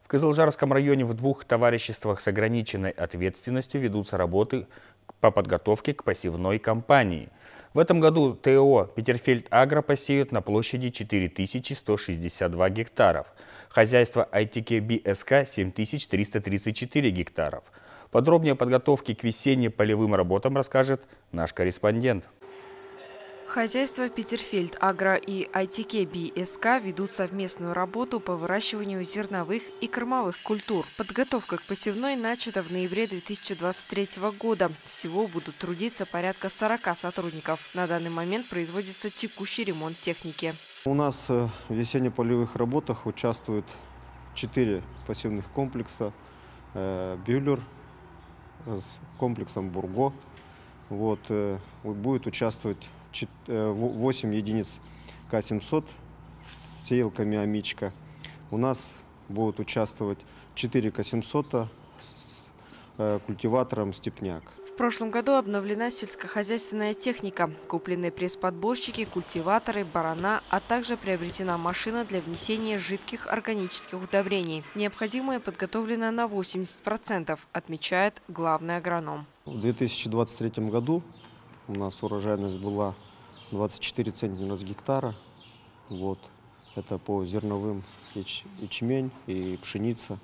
В Кызылжарском районе в двух товариществах с ограниченной ответственностью ведутся работы по подготовке к посевной кампании. В этом году ТО «Петерфельд Агро» посеют на площади 4162 гектаров. Хозяйство ITK BSK 7334 гектаров. Подробнее о подготовке к весенним полевым работам расскажет наш корреспондент. Хозяйства Петерфельд Агро и ITK BSK ведут совместную работу по выращиванию зерновых и кормовых культур. Подготовка к посевной начата в ноябре 2023 года. Всего будут трудиться порядка 40 сотрудников. На данный момент производится текущий ремонт техники. У нас в весенне-полевых работах участвуют 4 посевных комплекса. Бюллер с комплексом Бурго. Будет участвовать 8 единиц К-700 с сеялками Амичка. У нас будут участвовать 4 К-700 с культиватором Степняк. В прошлом году обновлена сельскохозяйственная техника, куплены пресс-подборщики, культиваторы, барана, а также приобретена машина для внесения жидких органических удобрений. Необходимое подготовлено на 80%, отмечает главный агроном. В 2023 году у нас урожайность была 24 центнера с гектара. Это по зерновым ячмень и пшеница.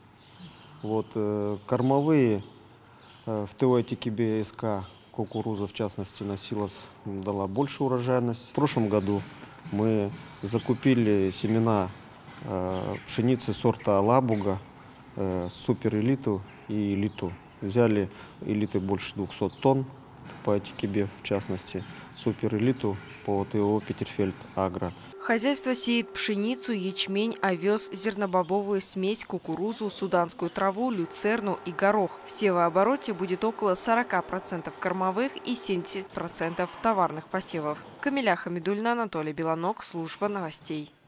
Кормовые в ТО ITK BSK кукуруза, в частности, на силос дала больше урожайность. В прошлом году мы закупили семена пшеницы сорта Лабуга, Супер Элиту и Элиту. Взяли элиты больше 200 тонн по ITK, в частности, Супер Элиту по ТО Петерфельд Агро. Хозяйство сеет пшеницу, ячмень, овес, зернобобовую смесь, кукурузу, суданскую траву, люцерну и горох. В севообороте будет около 40% кормовых и 70% товарных посевов. Камиля Хамидульна, Анатолий Белоног, служба новостей.